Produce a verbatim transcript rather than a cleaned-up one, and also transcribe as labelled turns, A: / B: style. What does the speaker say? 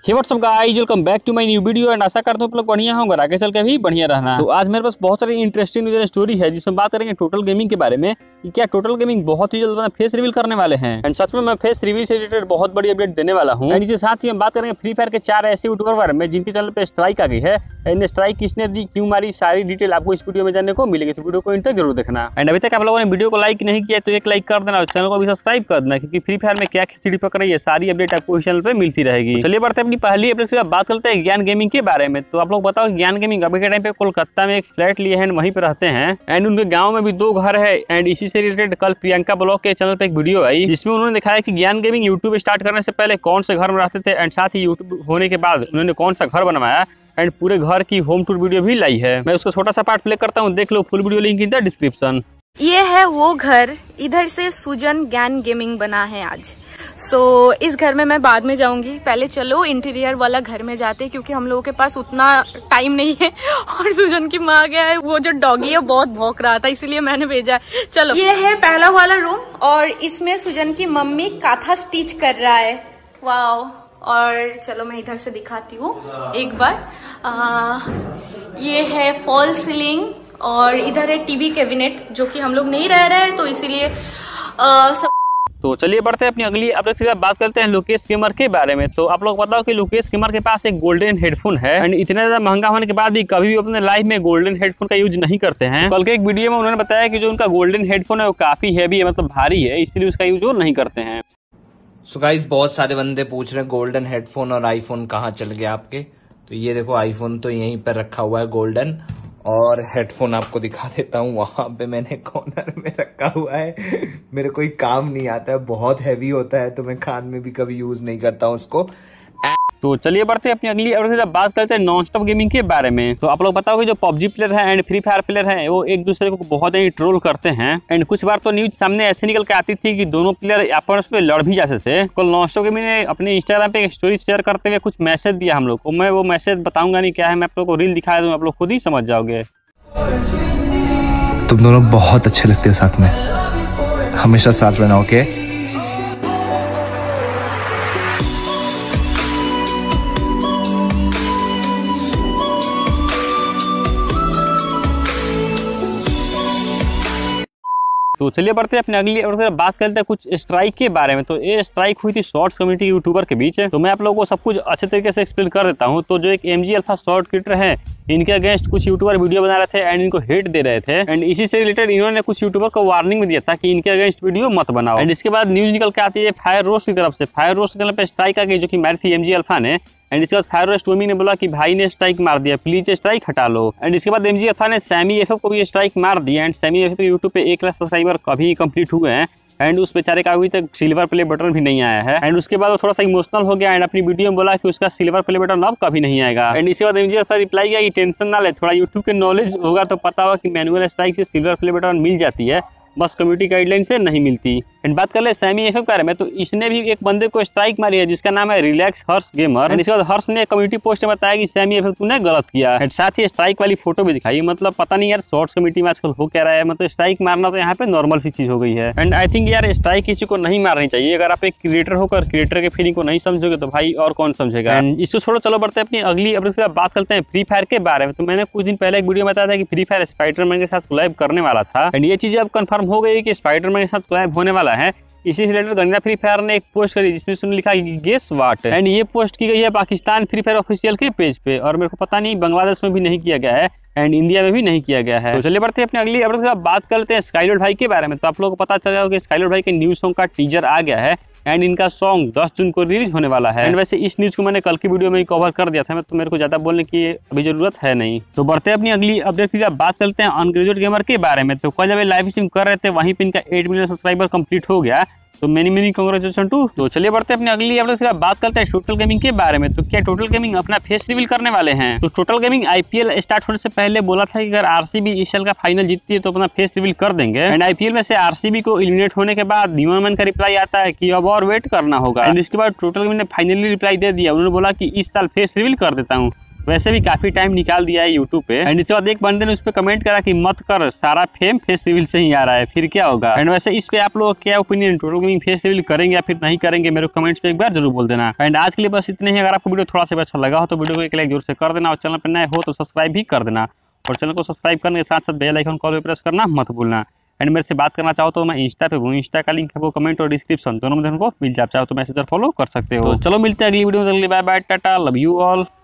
A: Hey what's up guys, welcome back to my new video and आशा करता हूं आप लोग बढ़िया होंगे, आगे चल के भी बढ़िया रहना। तो आज मेरे पास बहुत सारी इंटरेस्टिंग न्यूज़ स्टोरी है जिसमें बात करेंगे टोटल गेमिंग के बारे में कि क्या टोटल गेमिंग बहुत ही जल्द अपना फेस रिवील करने वाले हैं। एंड सच में मैं फेस रिवील से रिलेटेड बहुत बड़ी अपडेट देने वाला हूं। एंड इसके साथ ही हम बात करेंगे फ्री फायर के चार ऐसे यूट्यूबर बारे में जिनके चैनल पे स्ट्राइक आ गई है। एंड स्ट्राइक किसने दी, क्यों मारी, सारी डिटेल आपको इस वीडियो में जानने को मिलेगी, तो वीडियो को इंटर जरूर देखना। एंड अभी तक आप लोगों ने वीडियो को लाइक नहीं किया तो एक लाइक कर देना और चैनल को भी सब्सक्राइब कर देना, क्योंकि फ्री फायर में क्या खिचड़ी पक रही है सारी अपडेट आपको इस चैनल पे मिलती रहेगी। चलिए बढ़ते अपनी पहली अपडेट से बात करते हैं ज्ञान गेमिंग के बारे में। तो आप लोग बताओ, ज्ञान गेमिंग अभी के टाइम पे कोलकाता में एक फ्लैट लिए हैं, वहीं पे रहते हैं। एंड उनके गांव में भी दो घर है। एंड इसी से रिलेटेड कल प्रियंका ब्लॉग के चैनल पे एक वीडियो आई जिसमें उन्होंने दिखाया कि ज्ञान गेमिंग यूट्यूब स्टार्ट करने से पहले कौन से घर में रहते थे एंड साथ ही यूट्यूब होने के बाद उन्होंने कौन सा घर बनवाया एंड पूरे घर की होम टूर वीडियो भी लाई है। मैं उसका छोटा सा पार्ट प्ले करता हूँ, देख लो, full video link in the description.
B: ये है वो घर, इधर से सुजन ज्ञान गेमिंग बना है आज। सो so, इस घर में मैं बाद में जाऊंगी, पहले चलो इंटीरियर वाला घर में जाते, क्योंकि हम लोगों के पास उतना टाइम नहीं है। और सुजन की माँ गया है, वो जो डॉगी है बहुत भौंक रहा था, इसीलिए मैंने भेजा। चलो, ये है पहला वाला रूम और इसमें सुजन की मम्मी काथा स्टिच कर रहा है। वाओ। और चलो मैं इधर से दिखाती हूँ एक बार। आ, ये है फॉल सीलिंग और इधर है टीवी कैबिनेट, जो कि हम लोग नहीं रह रहे हैं तो इसीलिए सब।
A: तो चलिए बढ़ते हैं अपनी अगली अपडेट की बात करते हैं लोकेश गेमर के बारे में। तो आप लोग बताओ कि लोकेश गेमर के पास एक गोल्डन हेडफोन है एंड इतना ज्यादा महंगा होने के बाद भी कभी भी अपने लाइफ में गोल्डन हेडफोन का यूज नहीं करते हैं। कल के एक वीडियो में उन्होंने बताया कि जो उनका गोल्डन हेडफोन है वो काफी हैवी है, मतलब भारी है, इसलिए उसका यूज वो नहीं करते हैं।
C: सो गाइस, बहुत सारे बंदे पूछ रहे हैं गोल्डन हेडफोन और आईफोन कहाँ चल गया आपके। तो ये देखो, आईफोन तो यहीं पर रखा हुआ है गोल्डन, और हेडफोन आपको दिखा देता हूँ, वहां पे मैंने कॉर्नर में रखा हुआ है। मेरे कोई काम नहीं आता है, बहुत हैवी होता है, तो मैं कान में भी कभी यूज नहीं करता हूँ उसको।
A: तो चलिए बढ़ते हैं अपनी अगली अपडेट से बात करते हैं नॉन स्टॉप गेमिंग के बारे में। तो आप लोग बताओ कि जो पबजी प्लेयर है एंड फ्री फायर प्लेयर है वो एक दूसरे को बहुत ही ट्रोल करते हैं। एंड कुछ बार तो न्यूज सामने ऐसे निकल के आती थी कि दोनों प्लेयर आपस में लड़ भी जाते थे। कल नॉन स्टॉप गेमिंग ने अपने इंस्टाग्राम पे एक स्टोरी शेयर करते हुए कुछ मैसेज दिया हम लोग को। मैं वो मैसेज बताऊंगा नहीं क्या है, मैं आप लोग को रील दिखा दूँ, आप लोग खुद ही समझ जाओगे।
D: तुम दोनों बहुत अच्छे लगते हो साथ में, हमेशा साथ रहना, ओके?
A: तो चलिए बढ़ते हैं अपने अगली अपडेट बात करते हैं कुछ स्ट्राइक के बारे में। तो ये स्ट्राइक हुई थी शॉर्ट्स कम्युनिटी यूट्यूबर के बीच, तो मैं आप लोगों को सब कुछ अच्छे तरीके से एक्सप्लेन कर देता हूं। तो जो एक एमजी अल्फा शॉर्ट क्रिएटर है, इनके अगेंस्ट कुछ यूट्यूबर वीडियो बना रहे थे एंड इनको हेट दे रहे थे। एंड इसी से रिलेटेड इन्होंने कुछ यूट्यूबर को वार्निंग भी दिया था कि इनके अगेंस्ट वीडियो मत बनाओ। एंड इसके बाद न्यूज निकल के आती है फायर रोस्ट की तरफ से। फायर रोस्ट चैनल पे स्ट्राइक आ गई जो कि मारी थी एमजी अल्फा ने। एंड इसके बाद फायर रोस्ट टोमी ने बोला कि भाई ने स्ट्राइक मार दिया, प्लीज स्ट्राइक हटा लो। एंड इसके बाद एमजी अल्फा ने सैमी एफएफ को भी स्ट्राइक मार दिया। एंड सैमी एफएफ यूट्यूब पे एक लाख सब्सक्राइबर कभी कंप्लीट हुए हैं एंड उस बेचारे का अभी तक सिल्वर प्ले बटन भी नहीं आया है। एंड उसके बाद वो थोड़ा सा इमोशनल हो गया एंड अपनी वीडियो में बोला कि उसका सिल्वर प्ले बटन अब कभी नहीं आएगा। एंड इसके बाद एमजी अल्फा रिप्लाई किया कि टेंशन ना ले, थोड़ा यूट्यूब के नॉलेज होगा तो पता होगा कि मैनुअल स्ट्राइक से सिल्वर प्ले बटन मिल जाती है, बस कम्युनिटी गाइडलाइन से नहीं मिलती। एंड बात कर ले सैमी एफएफ के बारे में, तो इसने भी एक बंदे को स्ट्राइक मारी है जिसका नाम है रिलैक्स हर्ष गेमर। एंड इसके बाद हर्ष ने कम्युनिटी पोस्ट में बताया कि सैमी एफएफ तूने गलत किया। एंड साथ ही स्ट्राइक वाली फोटो भी दिखाई। मतलब पता नहीं यार शॉर्ट्स कम्युनिटी में आजकल हो क्या रहा है, मतलब स्ट्राइक मारना तो यहाँ पे नॉर्मल सी चीज हो गई है। एंड आई थिंक यार स्ट्राइक किसी को नहीं मारनी चाहिए। अगर आप एक क्रिएटर होकर क्रिएटर के फीलिंग को नहीं समझोगे तो भाई और कौन समझेगा। एंड इसको छोड़ो, चलो बढ़ते हैं अपनी अगली अपडेट से बात करते हैं फ्री फायर के बारे में। तो मैंने कुछ दिन पहले एक वीडियो बताया था कि फ्री फायर स्पाइडरमैन के साथ कोलैब करने वाला था। एंड ये चीजें अब कंफर्म हो गई कि स्पाइडरमैन के साथ कोलैब होने वाला है। इसी से रिलेटेड गंगा फ्री फायर ने एक पोस्ट करी जिसमें उसने लिखा गेस व्हाट। एंड ये पोस्ट की गई है पाकिस्तान फ्री फायर ऑफिशियल के पेज पे, और मेरे को पता नहीं बांग्लादेश में भी नहीं किया गया है एंड इंडिया में भी नहीं किया गया है। तो चलिए बढ़ते हैं अपने अगली अपडेट से बात करते हैं स्काईलॉर्ड भाई के बारे में। तो आप लोगों को पता चल जाएगा कि स्काईलॉर्ड भाई के न्यू सॉन्ग का टीजर आ गया है एंड इनका सॉन्ग दस जून को रिलीज होने वाला है। एंड वैसे इस न्यूज को मैंने कल की वीडियो में ही कवर कर दिया था, मैं तो मेरे को ज्यादा बोलने की अभी जरूरत है नहीं। तो बढ़ते हैं अपनी अगली अपडेट की बात करते हैं अनग्रेजुएट गेमर के बारे में। तो कल जब लाइव स्ट्रीम कर रहे थे वहीं पे इनका एट मिलियन सब्सक्राइबर कंप्लीट हो गया, तो मेनी मेनी कांग्रेचुलेशन टू। तो चलिए बढ़ते हैं अपनी अगली अपडेट से बात करते हैं टोटल गेमिंग के बारे में। तो क्या टोटल गेमिंग अपना फेस रिवील करने वाले हैं? तो टोटल गेमिंग आईपीएल स्टार्ट होने से पहले बोला था कि अगर आरसीबी इस साल का फाइनल जीतती है तो अपना फेस रिवील कर देंगे। एंड आईपीएल में से आरसीबी को एलिमिनेट होने के बाद न्यूमैन का रिप्लाई आता है कि अब और वेट करना होगा। एंड इसके बाद टोटल गेमिंग ने फाइनली रिप्लाई दे दिया, उन्होंने बोला कि इस साल फेस रिवील कर देता हूँ। वैसे भी काफी टाइम निकाल दिया है यूट्यूब पे। एंड इसके बाद एक बंदे ने उस पर कमेंट करा कि मत कर, सारा फेम फेस रिवील से ही आ रहा है, फिर क्या होगा। एंड वैसे इस पे आप लोग क्या opinion, total gaming face reveal करेंगे या फिर नहीं करेंगे, मेरे कमेंट्स पे एक बार जरूर बोल देना। एंड आज के लिए बस इतने ही। अगर आपको वीडियो थोड़ा सा अच्छा लगा हो तो वीडियो को एक लाइक जोर से कर देना, और चैनल पर नए हो तो सब्सक्राइब भी कर देना, और चैनल को सब्सक्राइब करने के साथ साथ बेल आइकन कॉल पे प्रेस करना मत भूलना। एंड मेरे से बात करना चाहो तो मैं इंस्टा पे हूँ, इंस्टा का लिंक आपको कमेंट और डिस्क्रिप्शन दोनों में को मिल जाए, चाहो तो मैसेज फॉलो कर सकते हो। तो चलो मिलते हैं अगली वीडियो में, अगली bye bye, tata, love you all.